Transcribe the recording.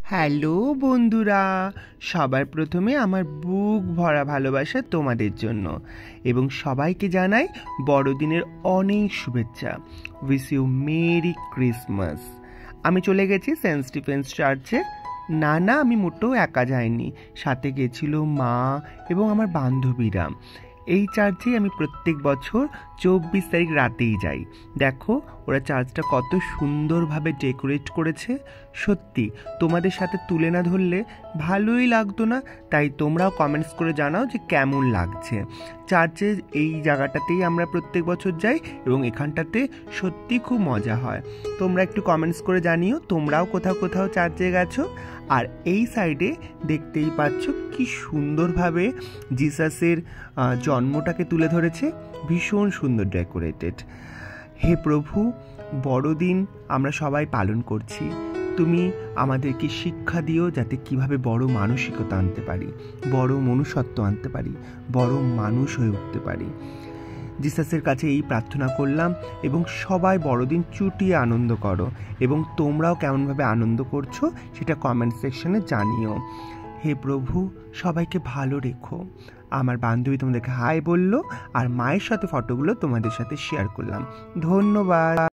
Hello বন্ধুরা, সবার প্রথমে আমার বুক ভরা ভালোবাসা তোমাদের জন্য এবং সবাইকে জানাই বড়দিনের অনেক শুভেচ্ছা। Wish you merry Christmas. আমি চলে গেছি সেন্ট স্টিফেন্স চার্চে। না, আমি মোটেও একা যাইনি, সাথে গেছিল মা এবং আমার বান্ধবীরা। এই চার্চে আমি প্রত্যেক বছর 24 তারিখ রাতেই যাই। দেখো ওরা চার্চটা কত সুন্দরভাবে ডেকোরেট করেছে। সত্যি তোমাদের সাথে তুলে না ধরলে ভালোই লাগতো না, তাই তোমরাও কমেন্টস করে জানাও যে কেমন লাগছে। চার্চের এই জায়গাটাতেই আমরা প্রত্যেক বছর যাই এবং এখানটাতে সত্যি খুব মজা হয়। তোমরা একটু কমেন্টস করে জানিও তোমরাও কোথাও কোথাও চার্চে গেছো। আর এই সাইডে দেখতেই পাচ্ছ কি সুন্দরভাবে জিসাসের জন্মটাকে তুলে ধরেছে, ভীষণ সুন্দর ডেকোরেটেড। হে প্রভু, বড়দিন আমরা সবাই পালন করছি, তুমি আমাদেরকে শিক্ষা দিও যাতে কিভাবে বড় মানসিকতা আনতে পারি, বড় মনুষ্যত্ব আনতে পারি, বড় মানুষ হয়ে উঠতে পারি। জিসাসের কাছে এই প্রার্থনা করলাম এবং সবাই বড়দিন চুটিয়ে আনন্দ করো এবং তোমরাও কেমনভাবে আনন্দ করছো সেটা কমেন্ট সেকশনে জানিও। হে প্রভু, সবাইকে ভালো রেখো। আমার বান্ধবী তোমাদেরকে হাই বললো আর মায়ের সাথে ফটোগুলো তোমাদের সাথে শেয়ার করলাম। ধন্যবাদ।